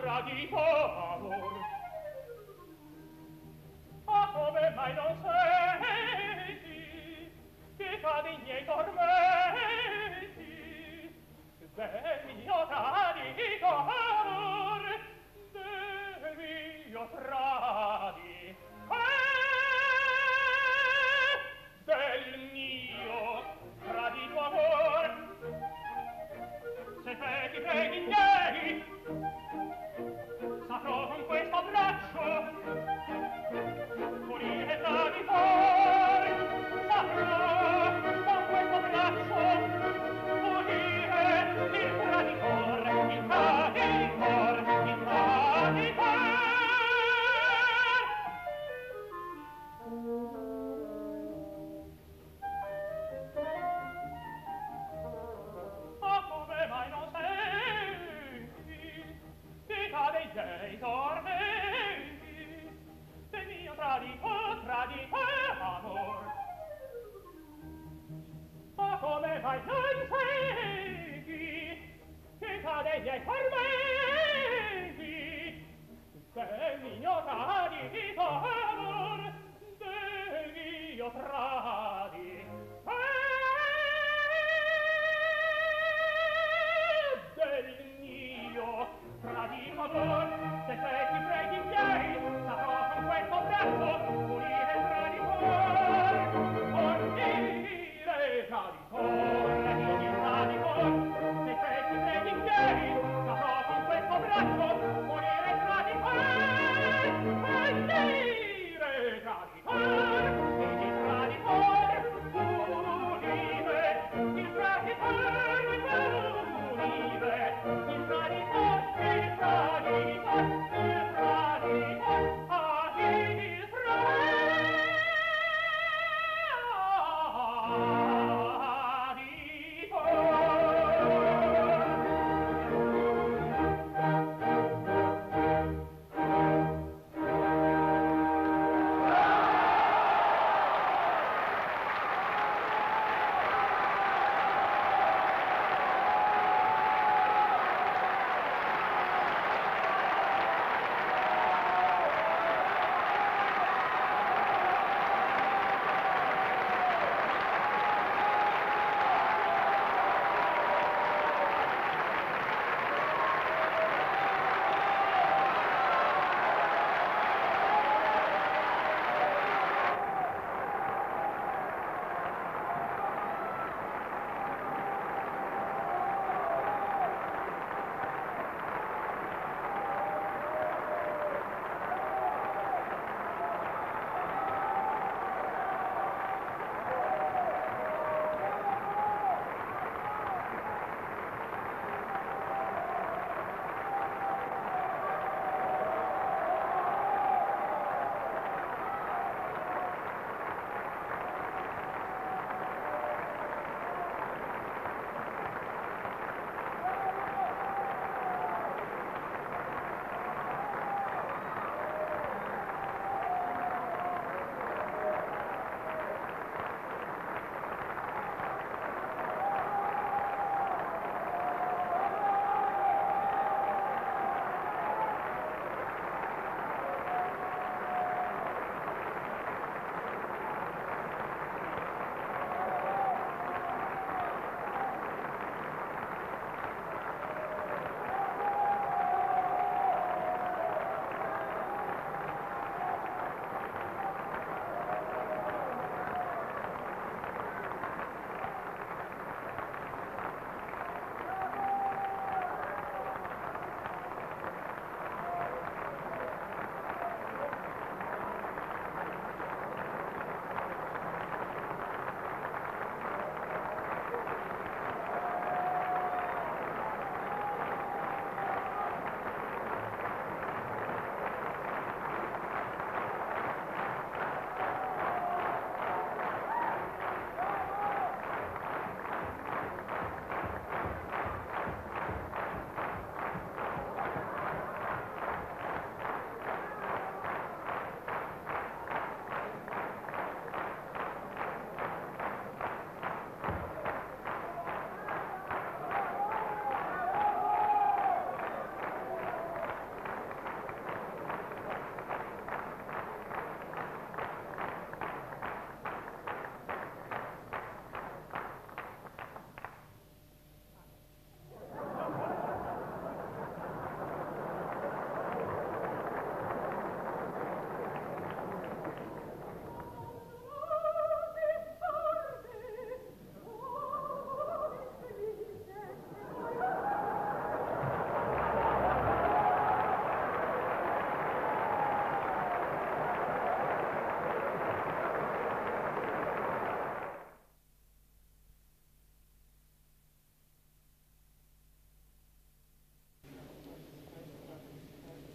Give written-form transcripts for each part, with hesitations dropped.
tradito amor. Ah, come mai non senti che cade i miei tormenti del mio tradito amor, del mio del mio tradito amor. Se preghi miei, saprò con questo braccio pulire traditor, saprò con questo braccio pulire il traditor, il traditor, il traditor. Ma come mai non senti che cade i miei tormenti del mio tradito amor? Ma come mai non senti che cade i miei tormenti del mio tradito amor, del mio del mio tradito amor. Se ti preghi miei, saprò con questo braccio pulire il traditor, pulire il traditor, il traditor. Se ti preghi miei, saprò con questo braccio pulire il traditor, pulire il traditor, il traditor, pulire il traditor, pulire il traditor, il traditor, il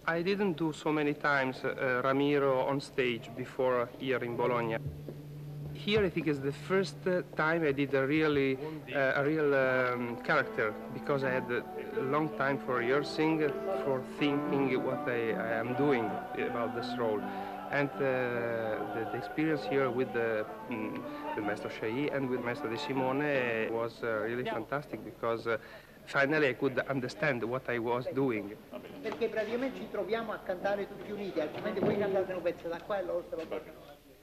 I didn't do so many times Ramiro on stage before here in Bologna. Here I think is the first time I did a real character, because I had a long time for rehearsing, for thinking what I am doing about this role. And the experience here with the Maestro Chailly and with Maestro De Simone was really fantastic, because finally I could understand what I was doing. Perché praticamente ci troviamo a cantare tutti uniti, altrimenti voi cantate un pezzo da qua e loro se lo toccano.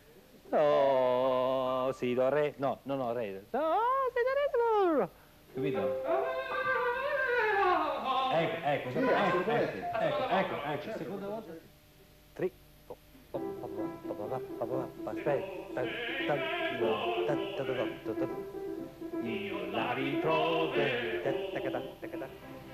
No, si, do, re, no, re. No, si, do, re, no. Capito? Ecco, seconda volta. Tri. Aspetta. La ritroverò.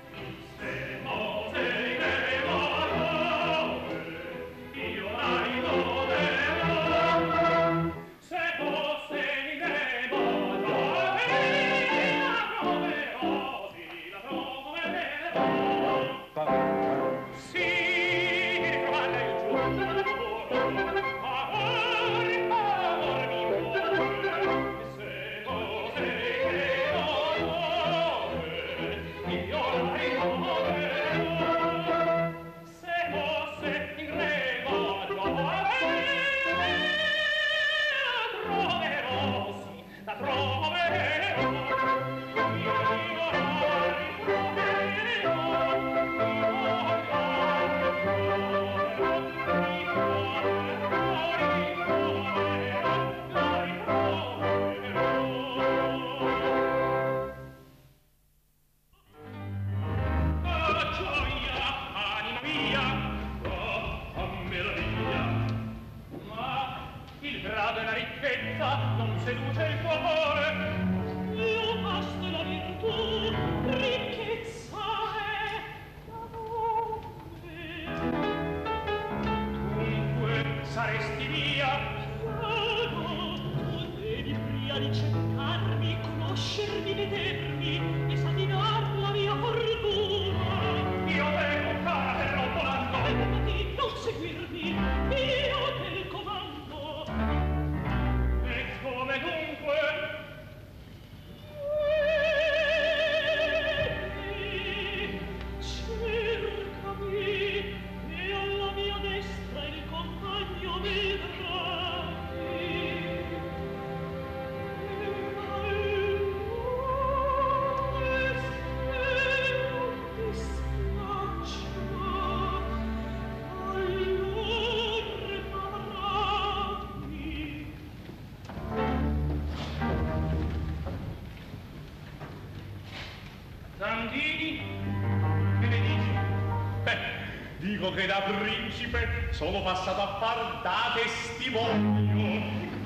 Che da principe sono passato a far da testimonio.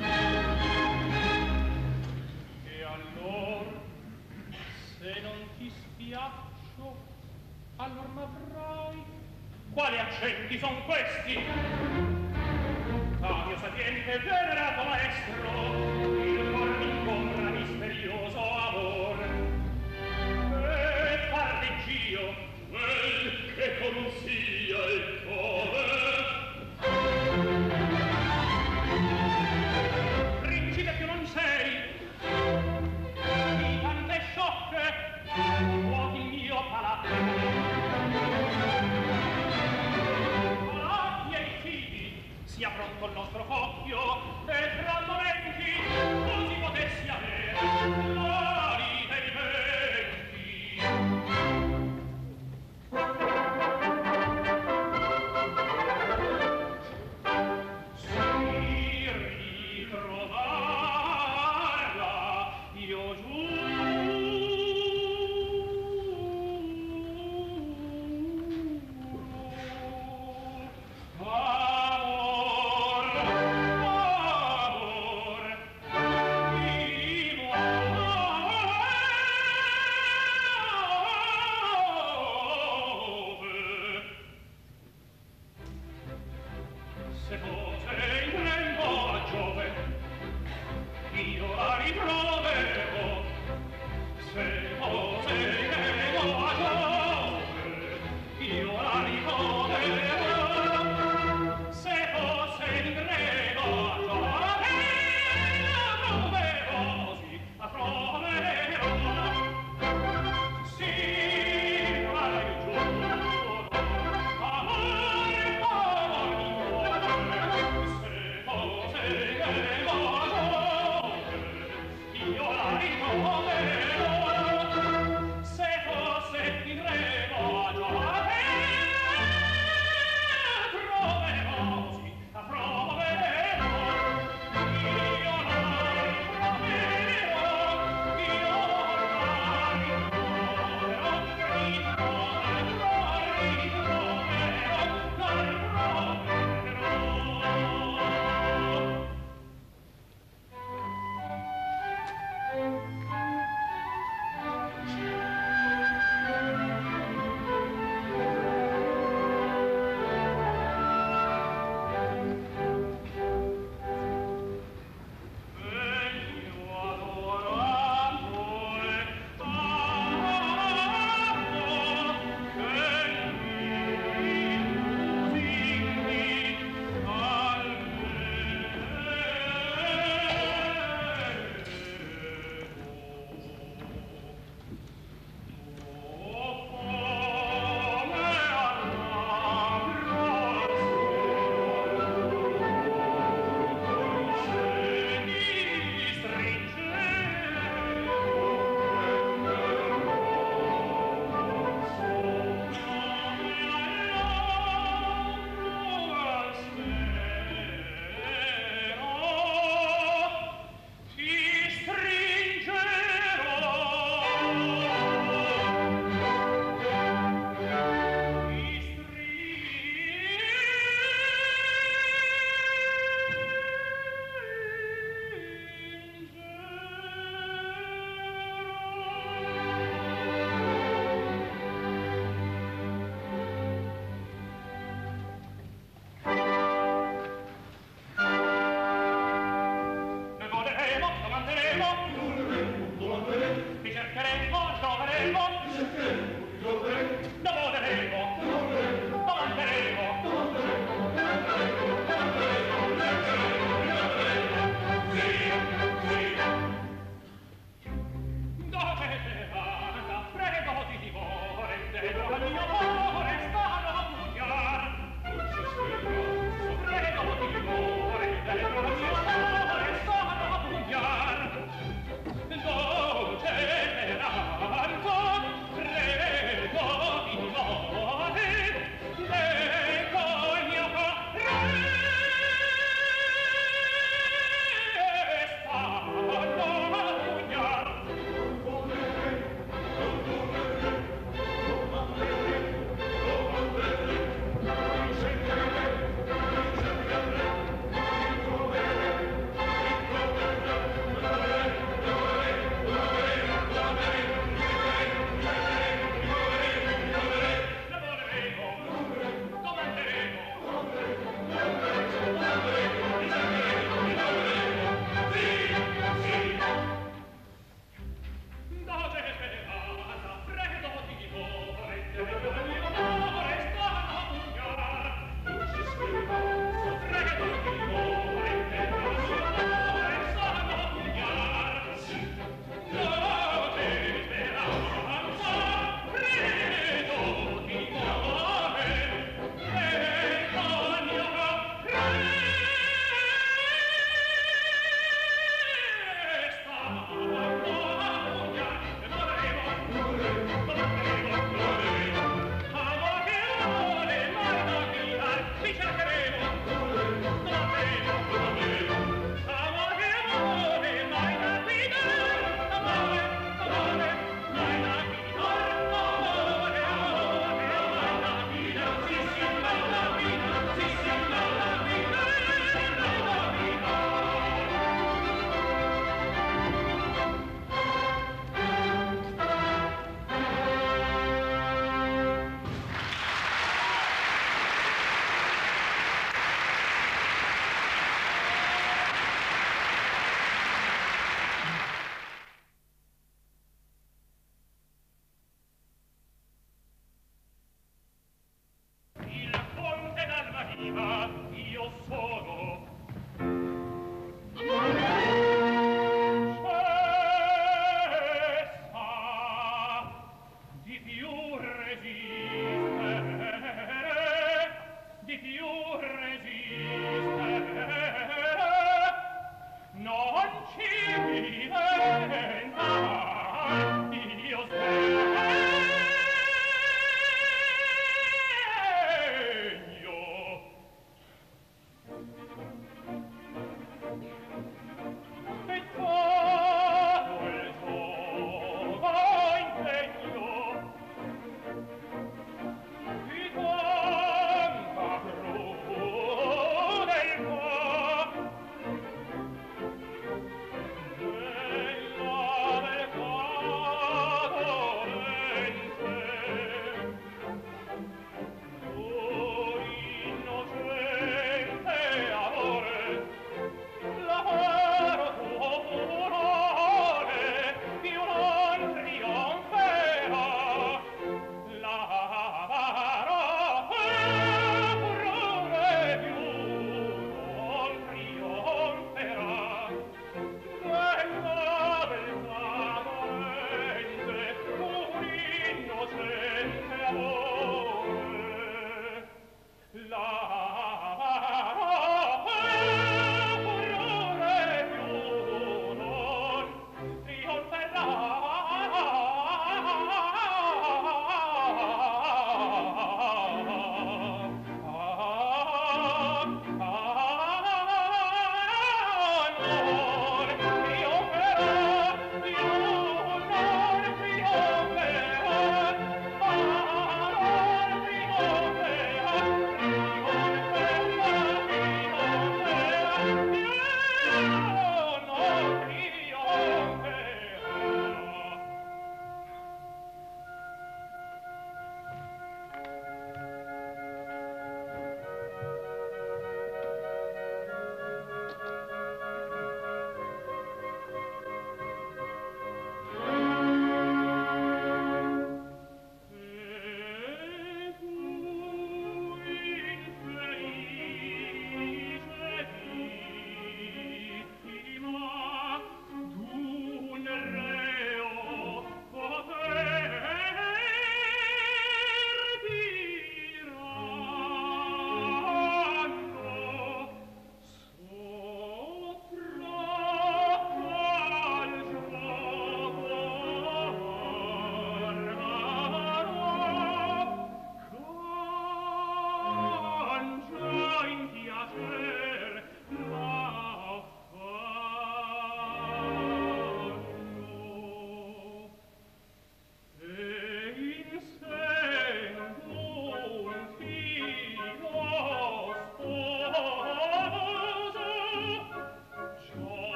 E allora, se non ti spiaccio, allora m'avrai. Quali accenti son questi? Ah, mio sapiente e venerato maestro, il cor mi incombra misterioso amor. E farneggio, quel che consiglia il cuore. Principe più non sei, di tante sciocche, vuoti il mio palazzo. Palazzi e i figli, sia pronto il nostro coppio, e tra momenti così potessi avere gloria dei venti. Io la ritroverò.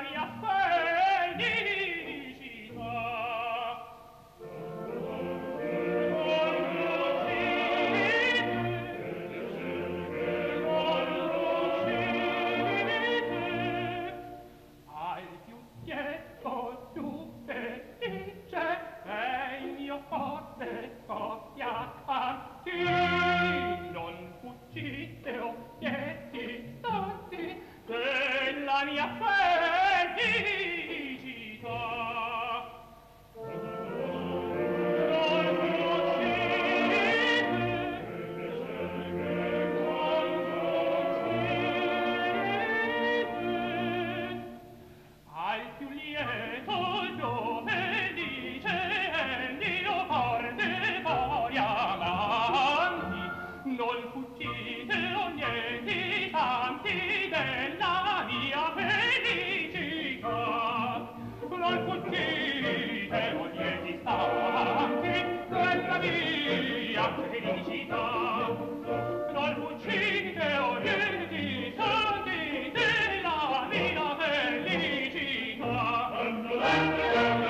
mia felicità. Al più dietro tu felice e il mio forte coppia canti, non fuggite o piedi tanti della mia felicità. Al più lieto io felice e Dio forte voi amanti, non fuggite o niente tanti della mia felicità. Non fuggite o niente tanti della mia felicità. Non fuggite o niente tanti della mia felicità.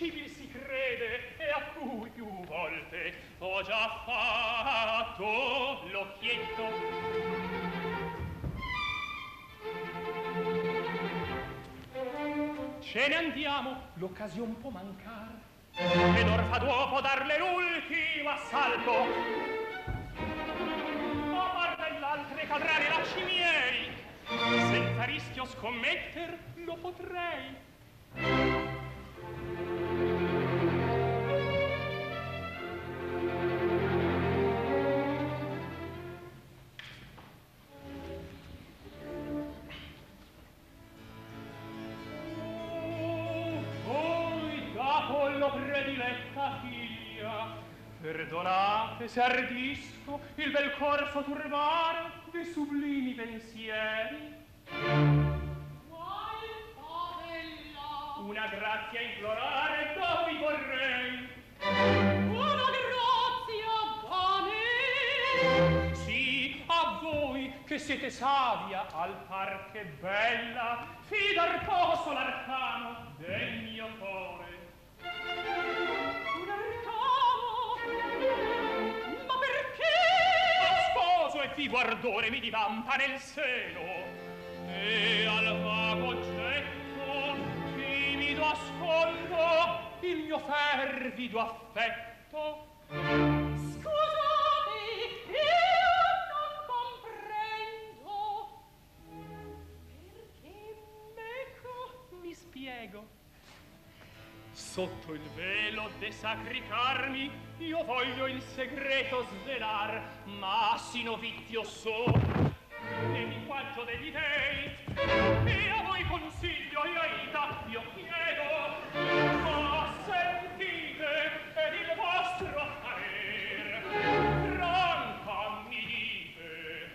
impossibile si crede e a cui più volte ho già fatto l'occhietto. Ce ne andiamo, l'occasione può mancare ed or fa dopo darle l'ultimo assalto. Ma guarda l'altre cadrare lasci miei, senza rischio scommetter lo potrei. Prediletta figlia, perdonate se ardisco il bel corso turbare de sublimi pensieri. Vuoi, favella? Una grazia implorare da vi vorrei. Una grazia da me? Sì, a voi che siete savia, al par che bella, fidar posso l'arcano del mio cuore. Un arcano? Ma perché? Sposo e vivo ardore mi divampa nel seno, e al vago oggetto timido ascolto il mio fervido affetto. Scusate, io non comprendo. Perché Ecco, mi spiego. Sotto il velo de sacri carmi io voglio il segreto svelar, ma si novizio so nel linguaggio degli dei, e a voi consiglio e aita io chiedo, ma sentite ed il vostro parer franca mi dite.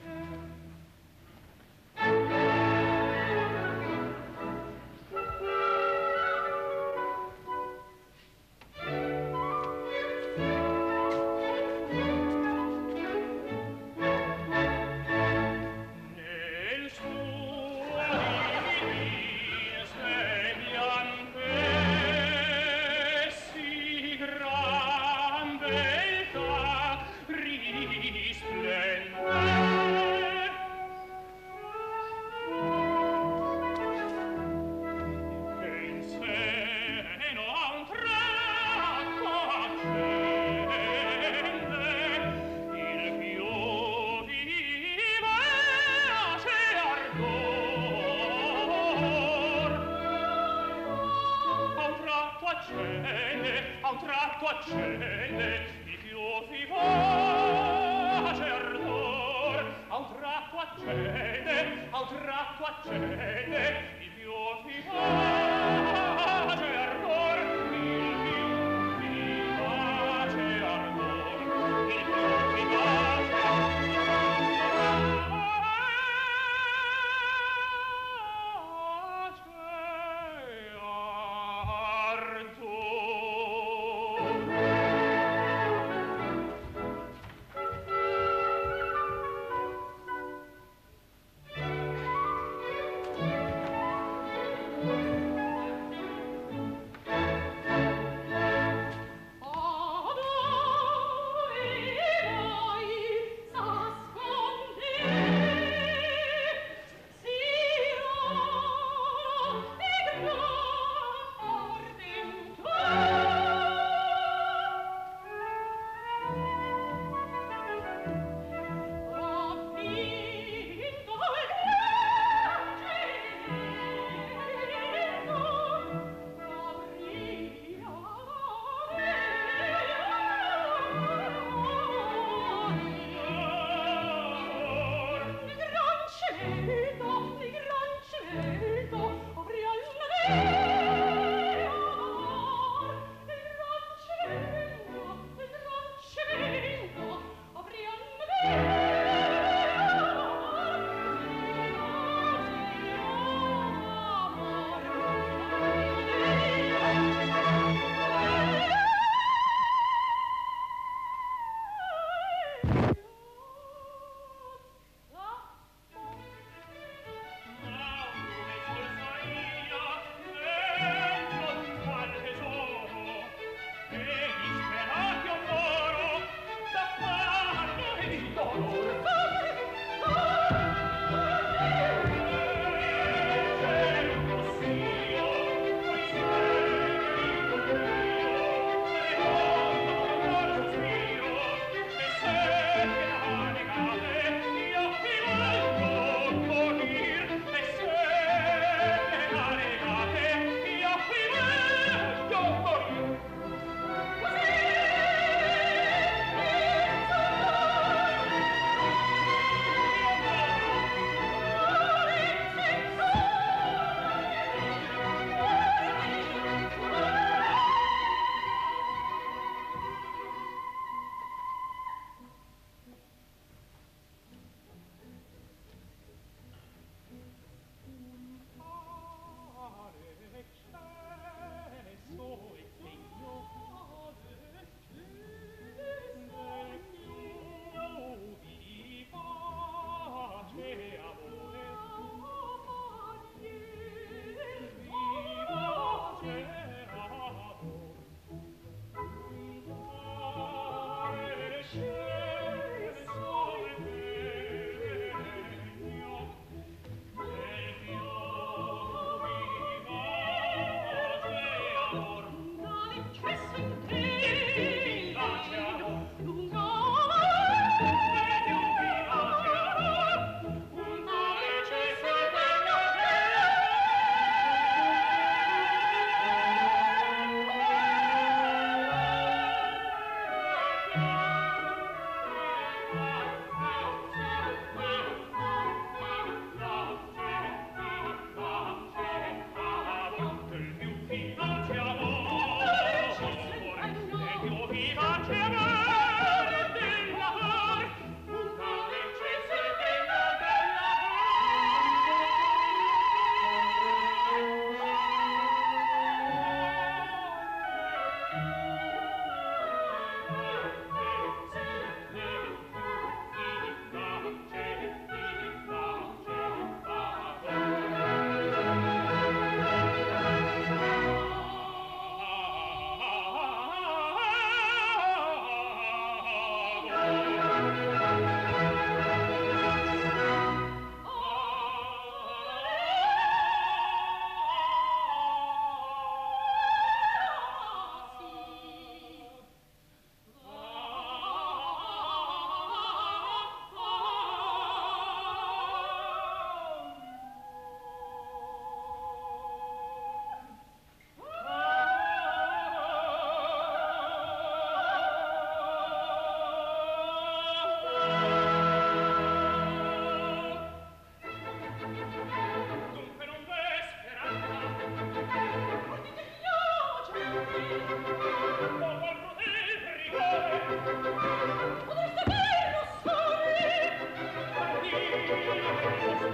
Accende il più vivace ardor, a un tratto accende, a un tratto accende il più vivace ardor, il più vivace ardor, il più vivace ardor.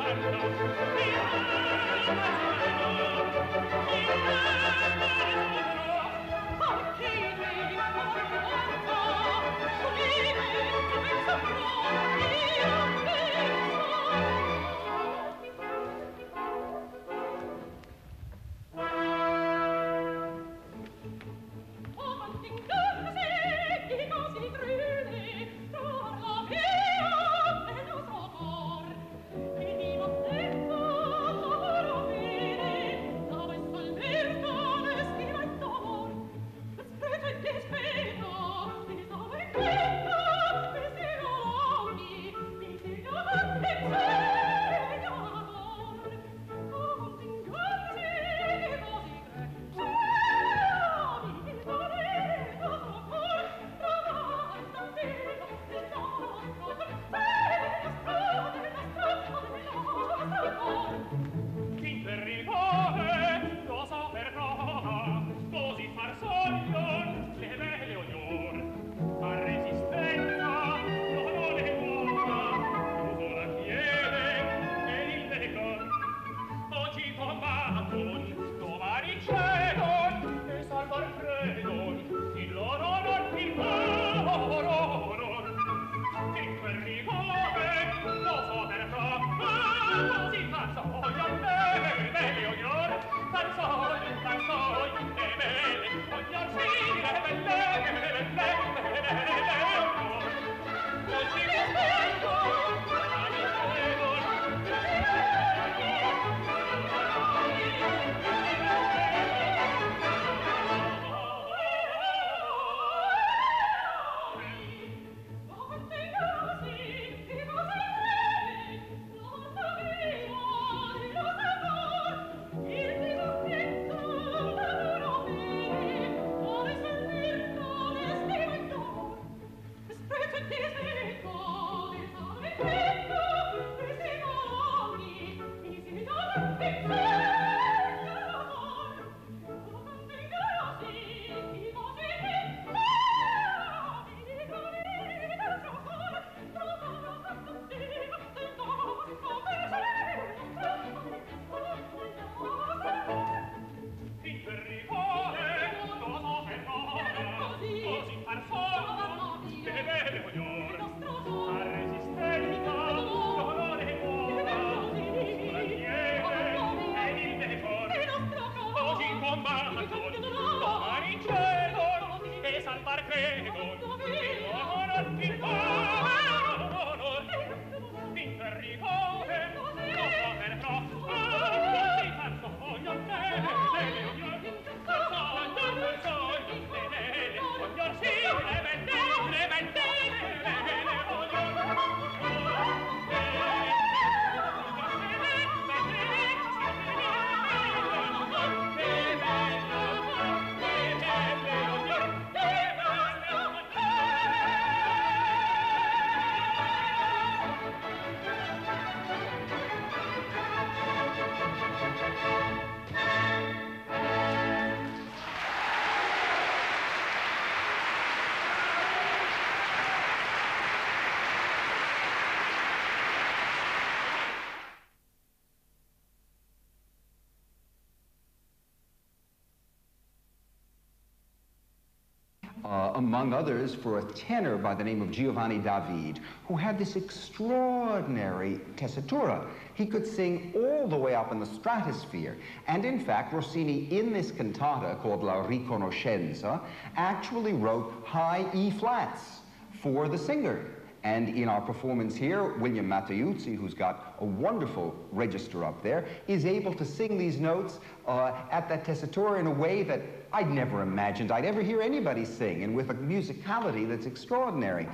Among others, for a tenor by the name of Giovanni David, who had this extraordinary tessitura. He could sing all the way up in the stratosphere. And in fact, Rossini, in this cantata called La Riconoscenza, actually wrote high E flats for the singer. And in our performance here, William Matteucci, who's got a wonderful register up there, is able to sing these notes at that tessitura in a way that I'd never imagined I'd ever hear anybody sing, and with a musicality that's extraordinary.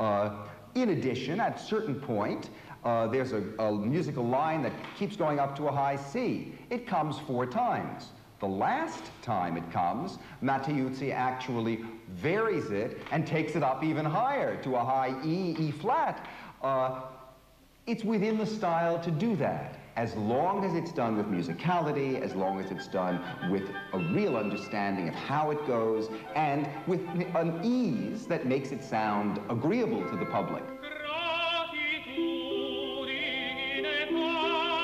In addition, at a certain point, there's a musical line that keeps going up to a high C. It comes 4 times. The last time it comes, Matteucci actually varies it and takes it up even higher to a high E, E flat. It's within the style to do that, as long as it's done with musicality, as long as it's done with a real understanding of how it goes, and with an ease that makes it sound agreeable to the public. Gratitudine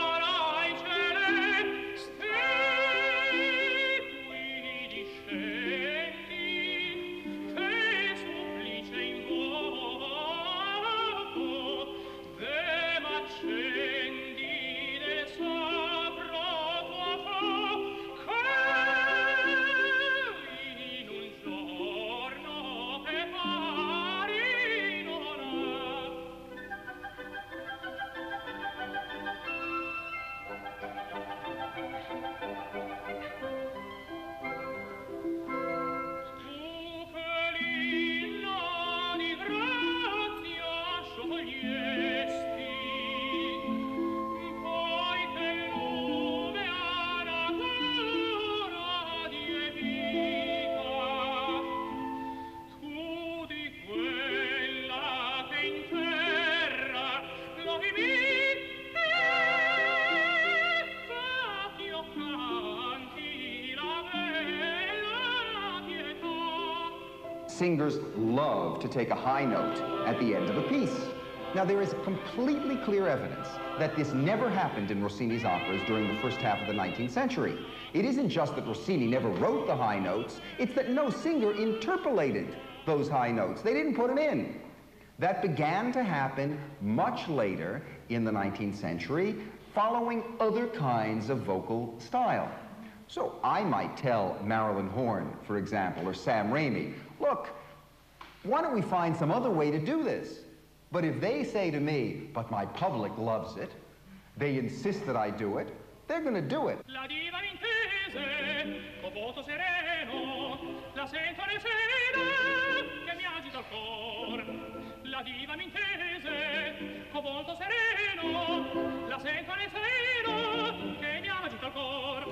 Singers love to take a high note at the end of a piece. Now, there is completely clear evidence that this never happened in Rossini's operas during the first half of the 19th century. It isn't just that Rossini never wrote the high notes, it's that no singer interpolated those high notes. They didn't put them in. That began to happen much later in the 19th century, following other kinds of vocal style. So I might tell Marilyn Horne, for example, or Sam Raimi, look, why don't we find some other way to do this? But if they say to me, but my public loves it, they insist that I do it, they're going to do it. La diva m'intese, con voto sereno, la sento nel seno che mi agita il cor. La diva m'intese, con volto sereno, la sento nel seno che mi agita il cor.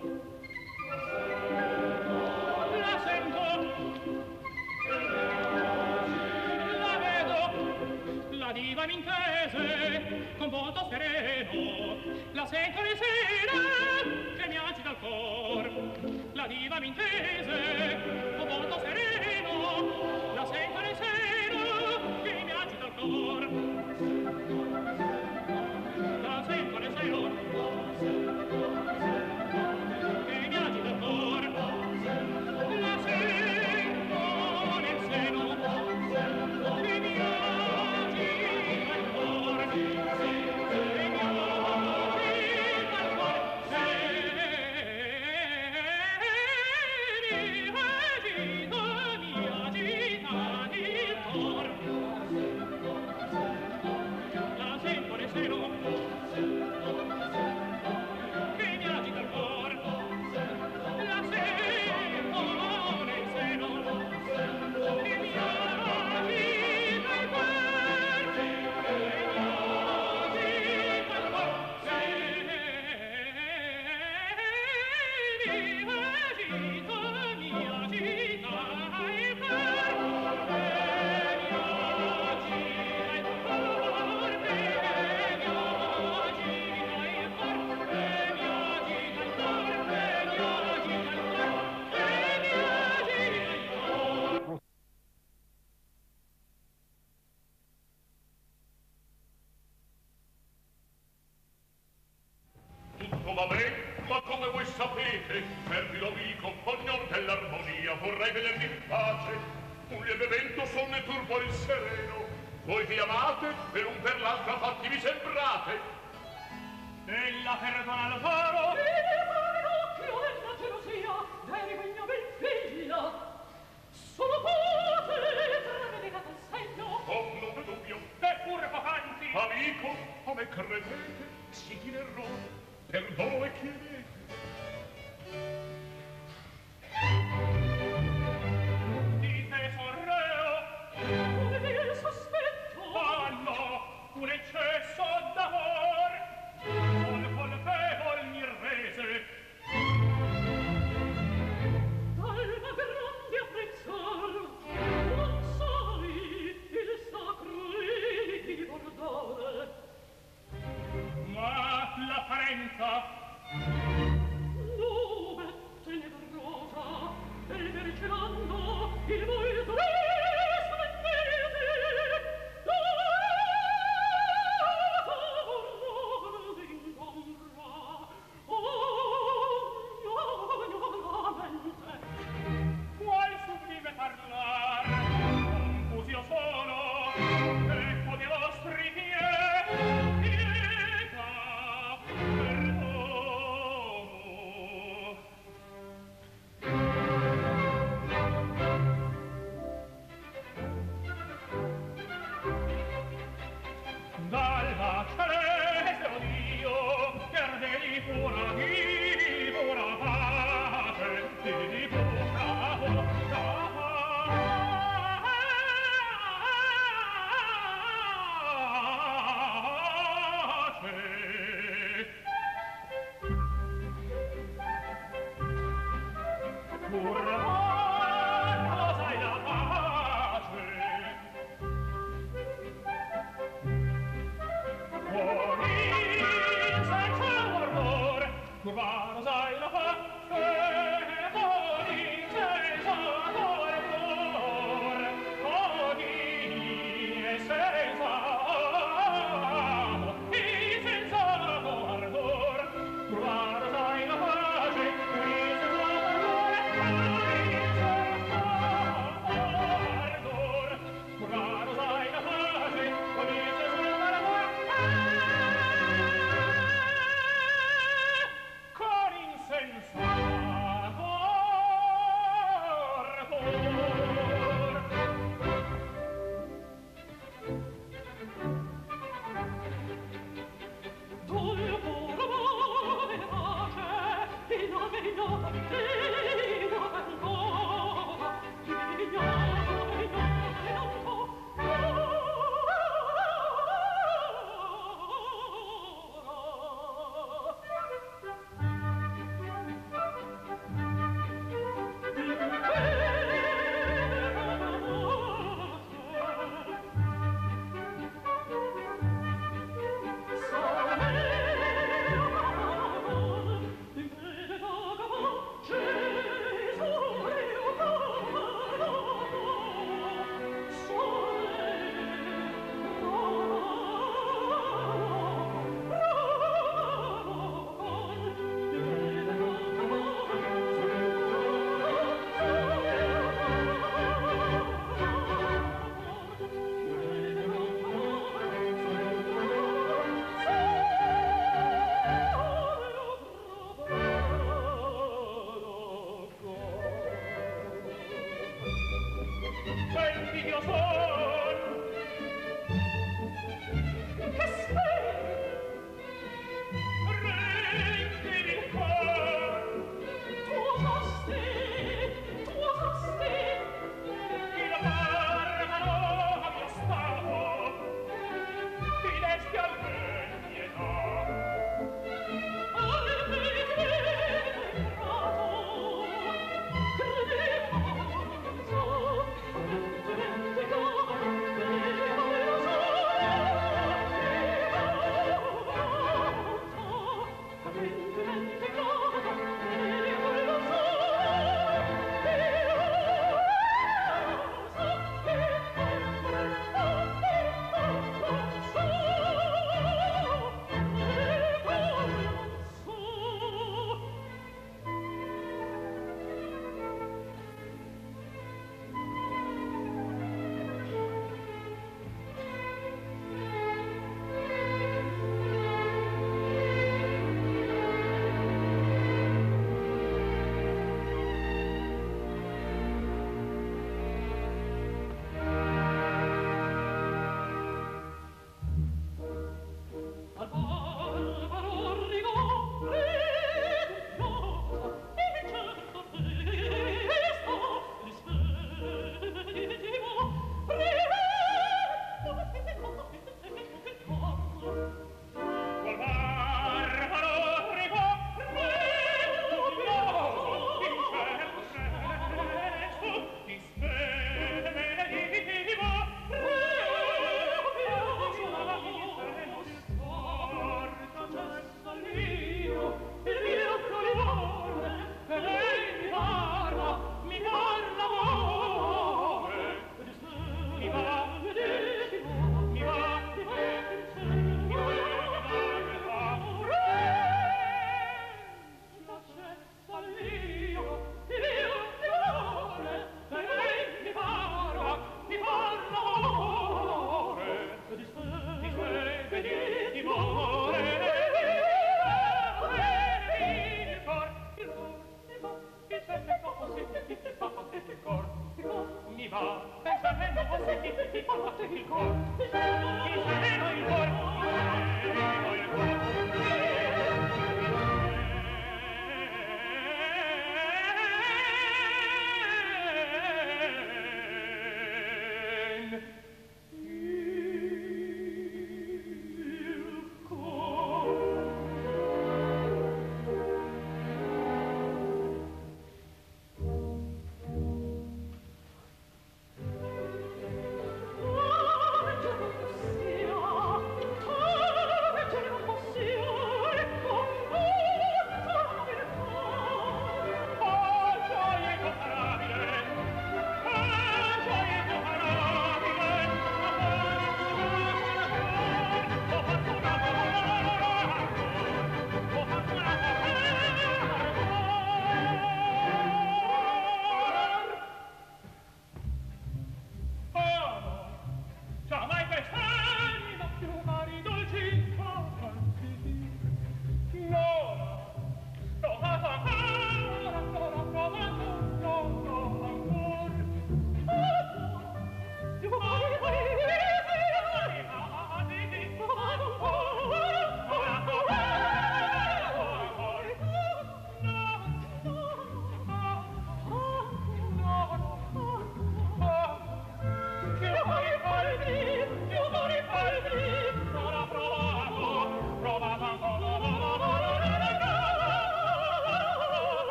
La sento, la vedo, la diva m'intese, con volto sereno, la sento nel seno che mi agita il cor. La diva m'intese, con volto sereno, la sento nel seno che mi agita il cor. La sento nel seno che mi agita il cor. La sento nel seno che mi agita il cor. Vorrei vedervi in pace, un lieve vento sonne turbo il sereno. Voi vi amate, per un per l'altra fatti vi sembrate. Ella perdona il faro, e l'occhio della gelosia, vergogna ben figlia. Sono pote, prevedicate il segno. Oh, non vedo dubbio. eppure poc'anzi. Amico, a me credete, sì in errore, perdono e chiedete. Dite sorreo, Come il sospetto. ah no, un eccesso d'amor, col colpevol mi rese. Dalla grande apprezzar, non sai il sacro libordore. Ma l'apparenza Nube tenebrosa, e velcelando il volto splendente, l'amor incombra ogni mente. qual sublime parlar, confusio sono, ecco di vostri piedi, pietà, perdono. Dalla celeste odio, che arde di pura pace, di pura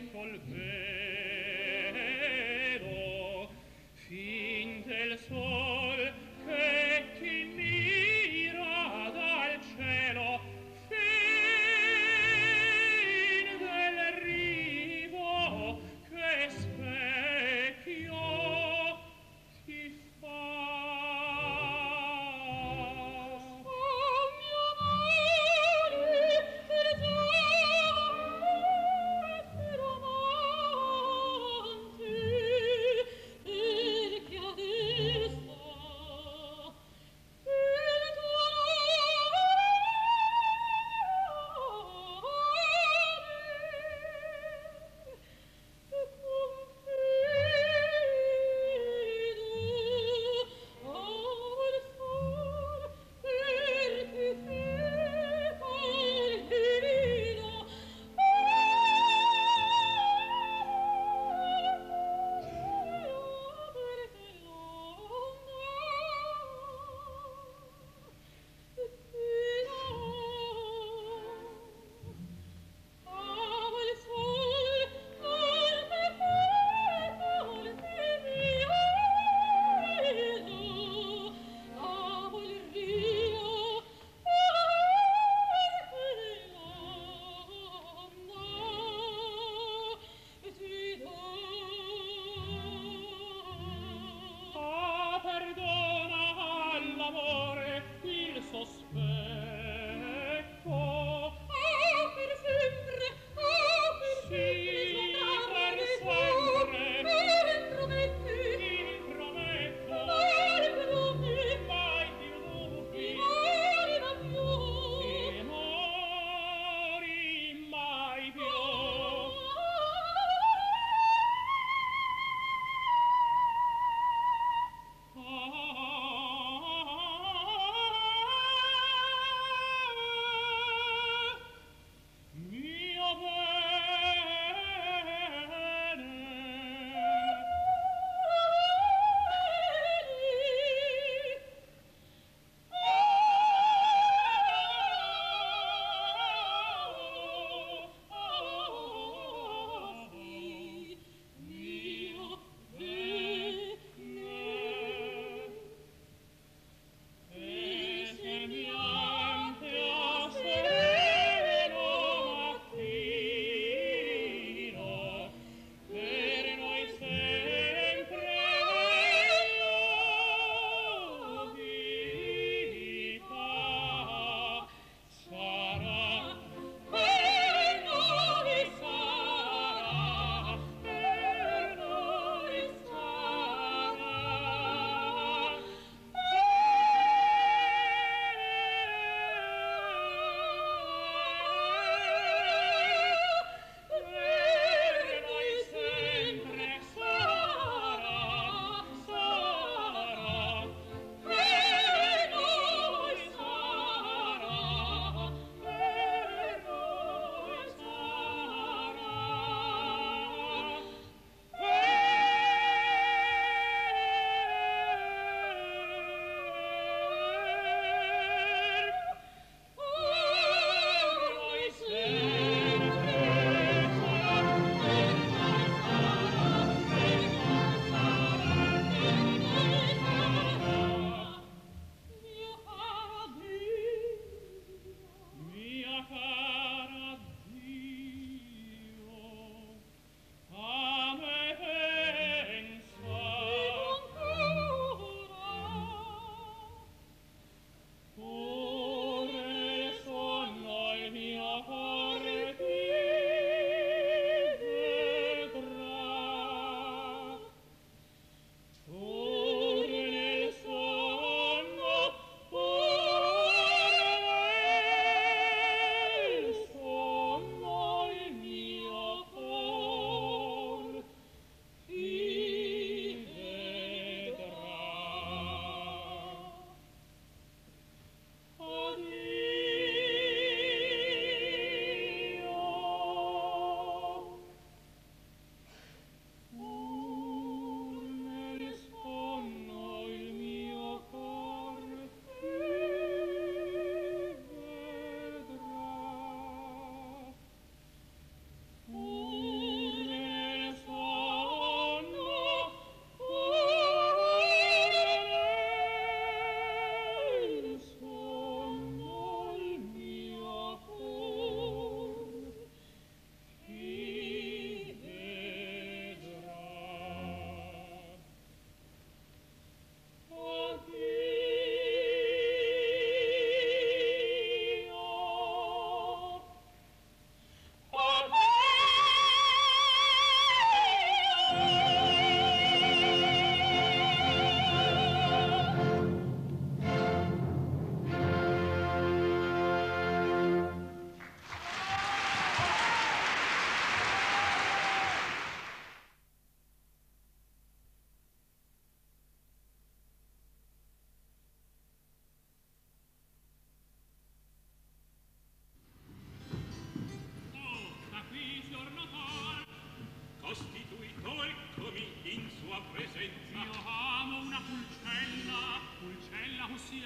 col velo, fin del sol che ti mira dal cielo, fin del rivo che specchio ti fa. Oh mio mare, per giorno, per amore,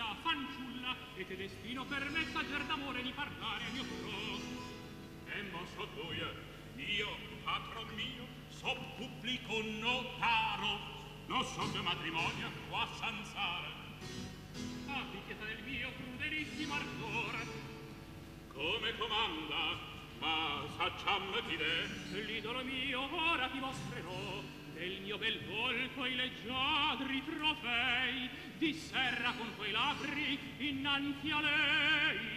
bella fanciulla, e te destino permetta già d'amore di parlare a mio pro. E mosso tuia, io, patron mio, so pubblico notaro, non so che matrimonio qua sanzare. Abbi pietà del mio crudelissimo ardore. Come comanda, ma sacciam chi de? L'idolo mio ora ti mostrerò, del mio bel volto i leggiadri trofei, di serra con tuoi labbri innanzi a lei.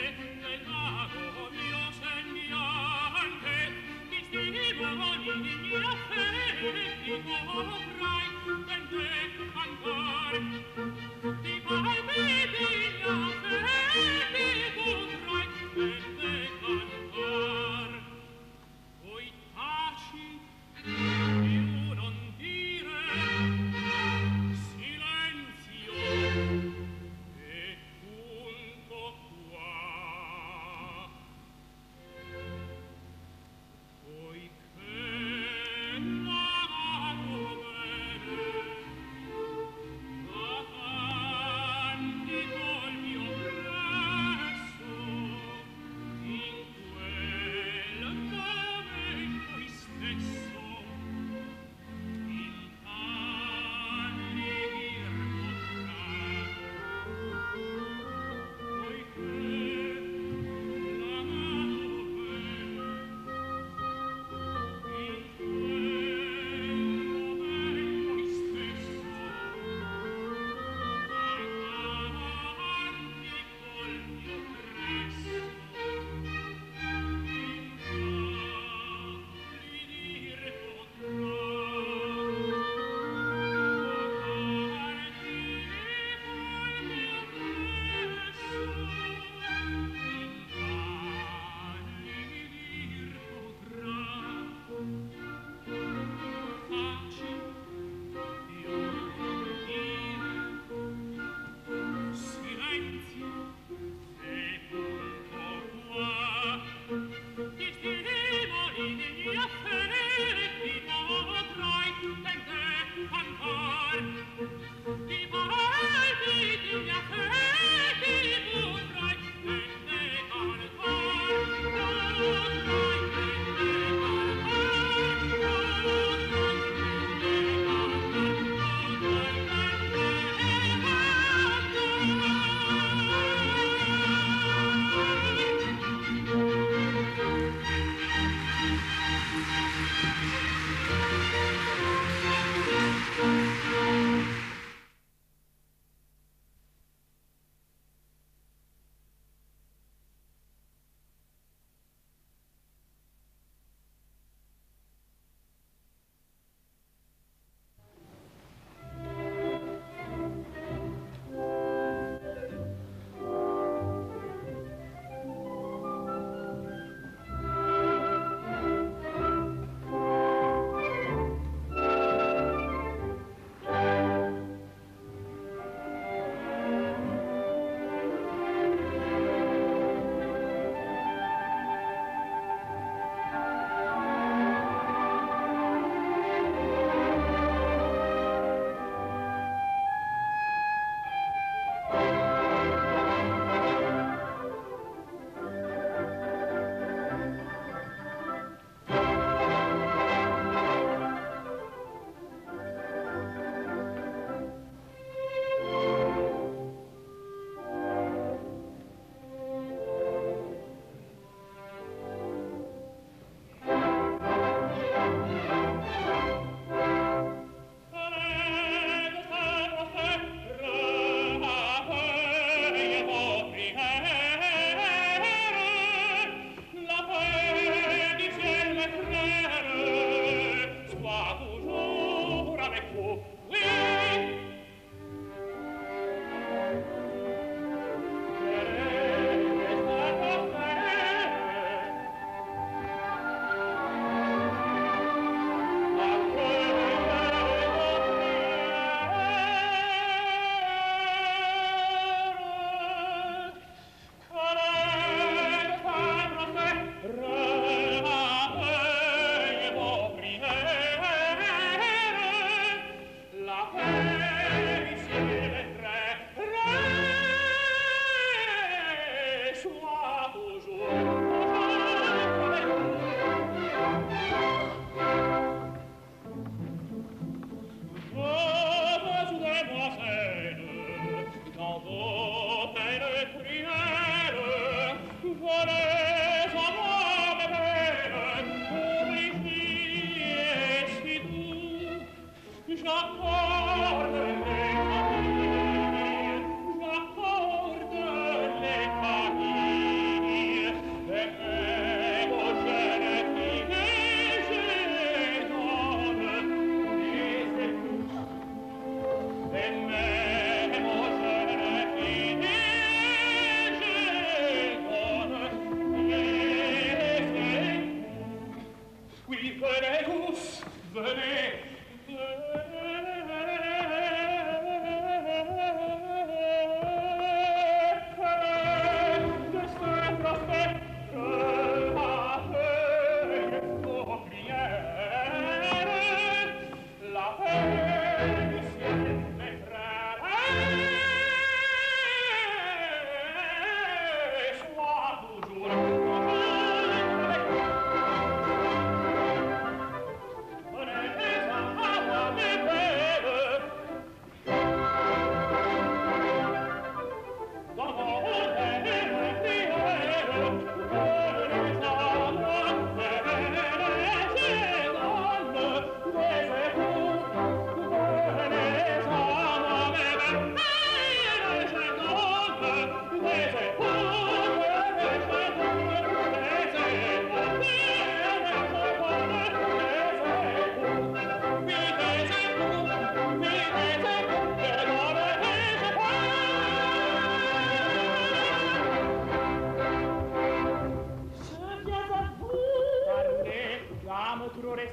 Distinguo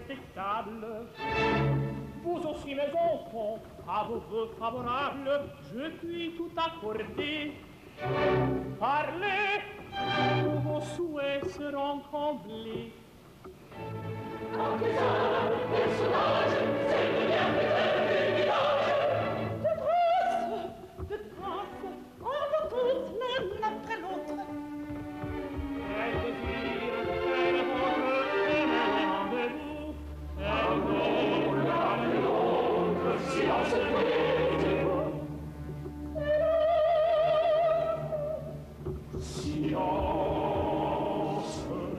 respectable. Vous aussi, mes enfants, à vos vœux favorables, je puis tout accorder. Parlez, où vos souhaits seront comblés. De grâce, on va tous l'un après l'autre. Quel désir, quel amour, quel rendez-vous, l'un et l'autre, silence et silence.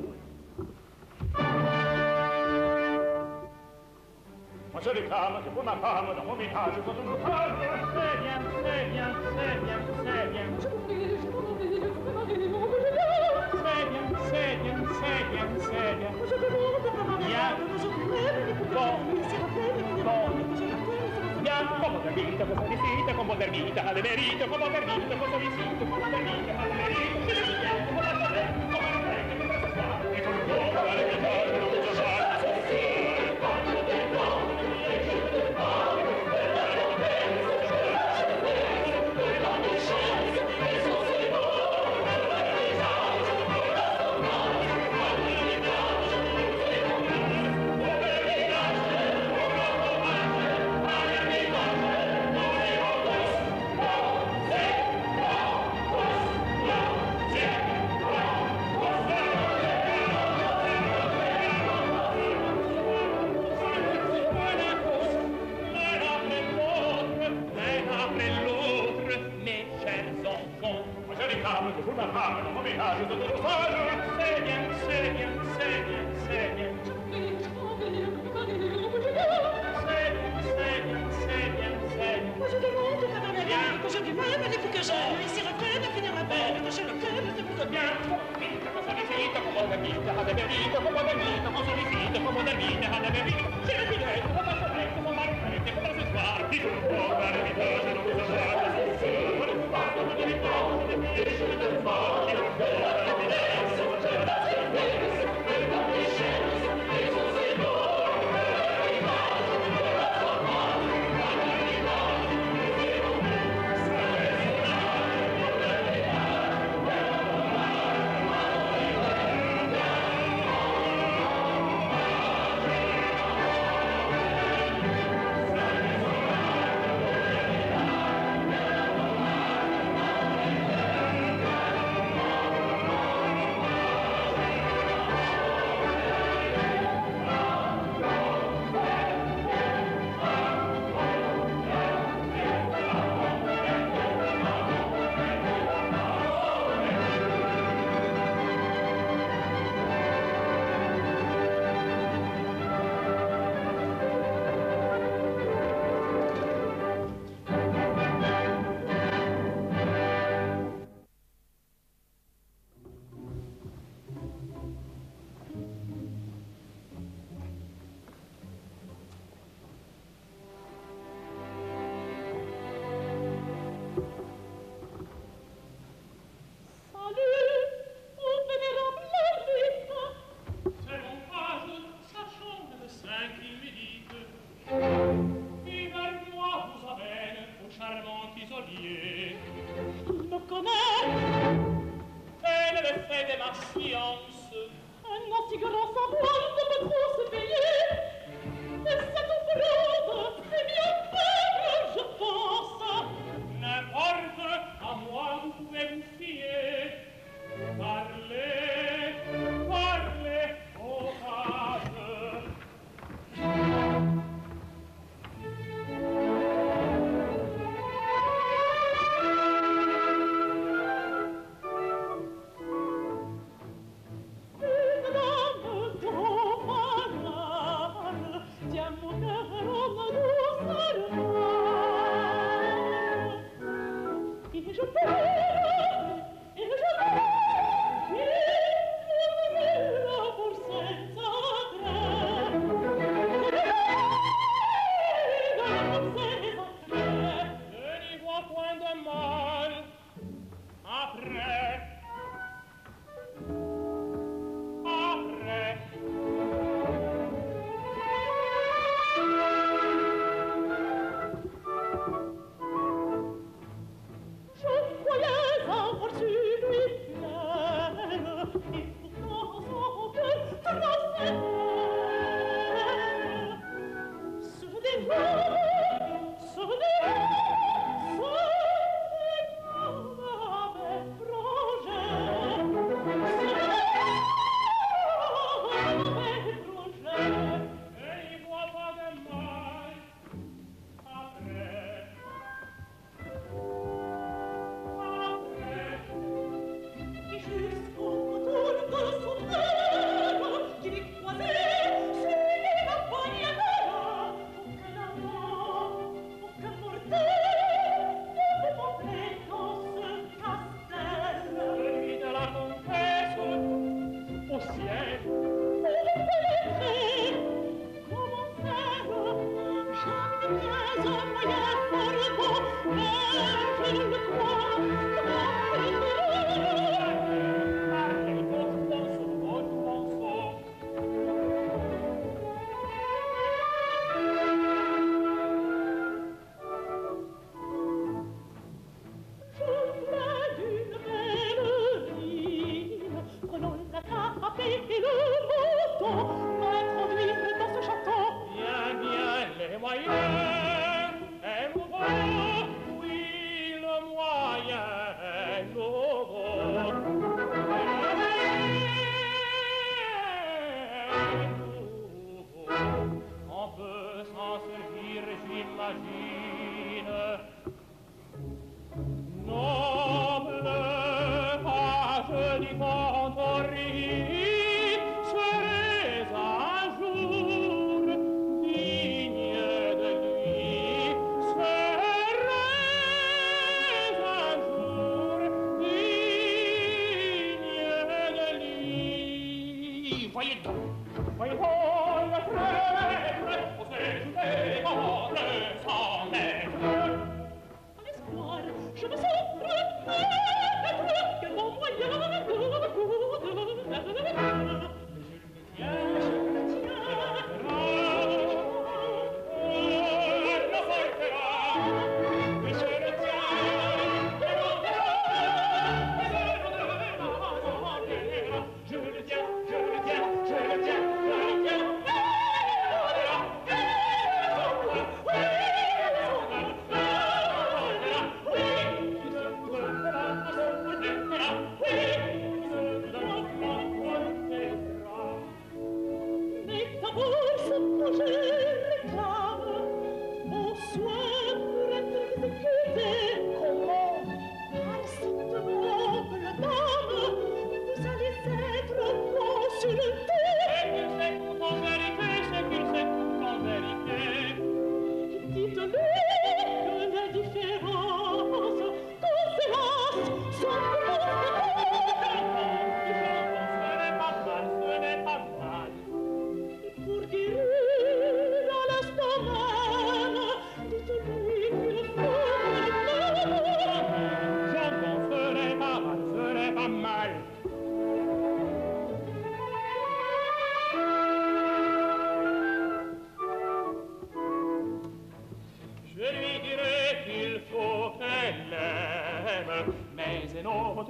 Ma je réclame que pour ma femme, dans mon ménage, je dois me faire. C'est bien, c'est bien, c'est bien, c'est bien. Je t'en prie, je t'en prie, je te marie, on veut bien. C'est bien, c'est bien, c'est bien, c'est bien. Je te demande de ma Bien. que je t'aime, et pour que Bon. je me rappelle, que je Bon. t'aime, que je t'aime, Bien, come der vita, cosa di vita, come der vita, alle merito, come der vita, cosa di vita, come der vita, alle merito, che le vita, come la sapere, come la prende, che cosa fa, e con il cuore, alle vita, non so fare, sì, quando te trovo, e che te fare,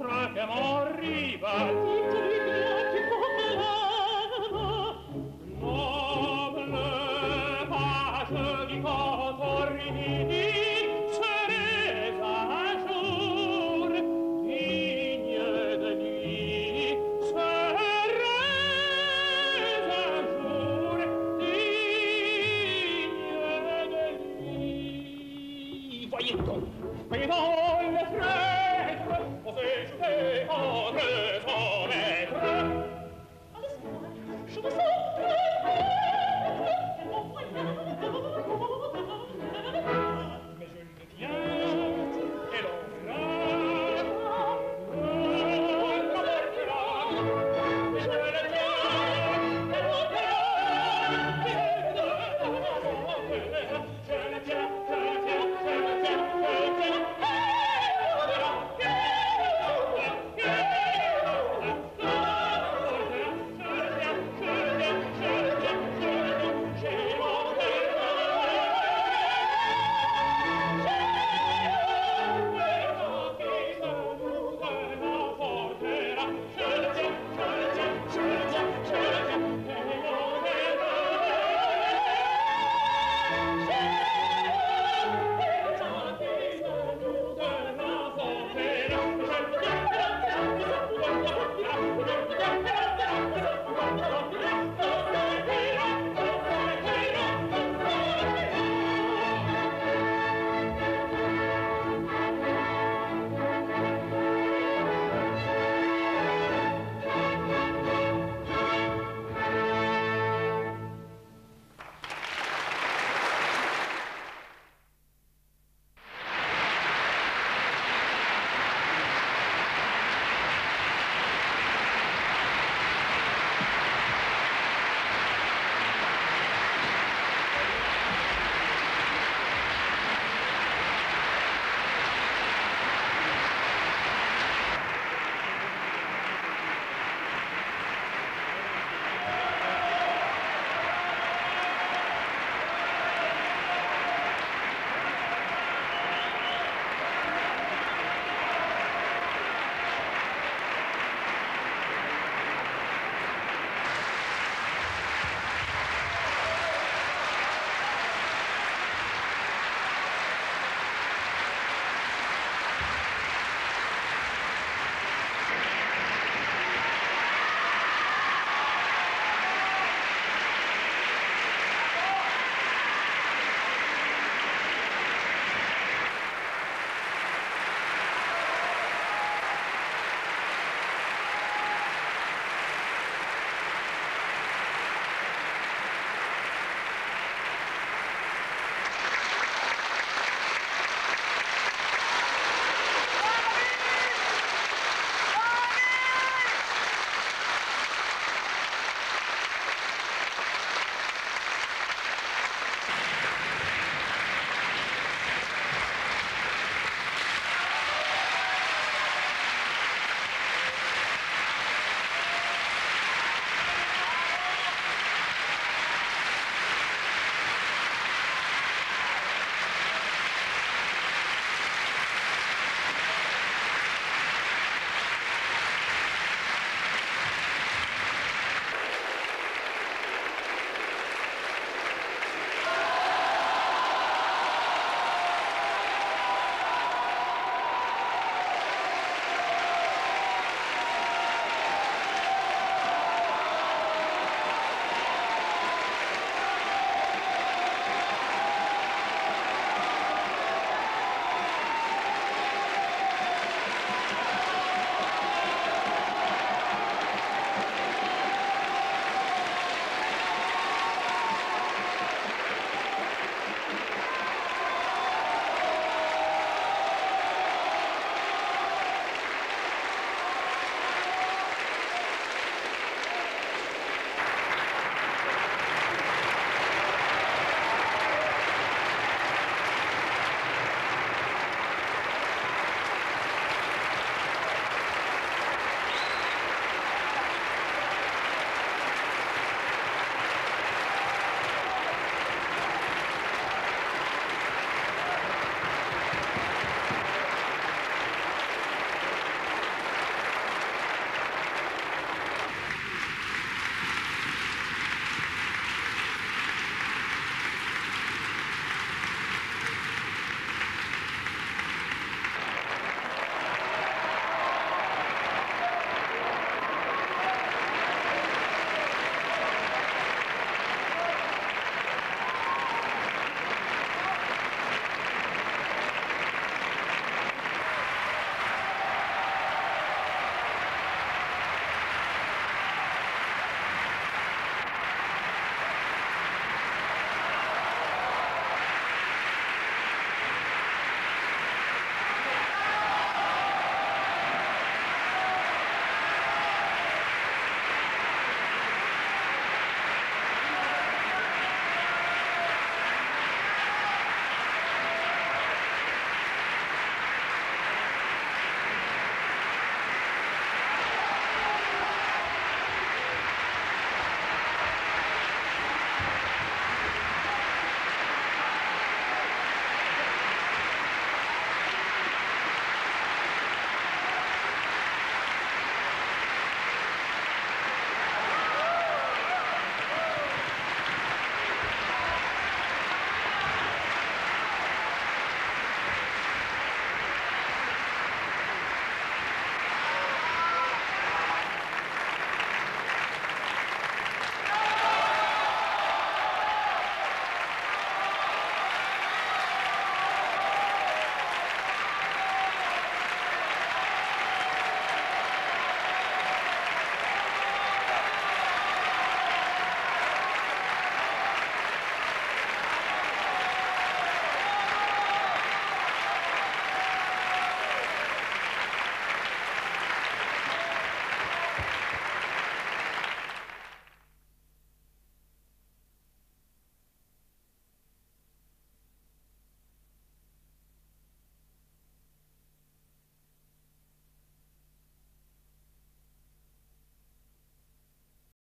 Votre che m'arriva, dites-lui bien qu'il faut que noble page di contorni, serez un jour digne de lui, serez un jour digne de lui. Voyez donc le traître, osez jeter contre son maître. Allez, je vous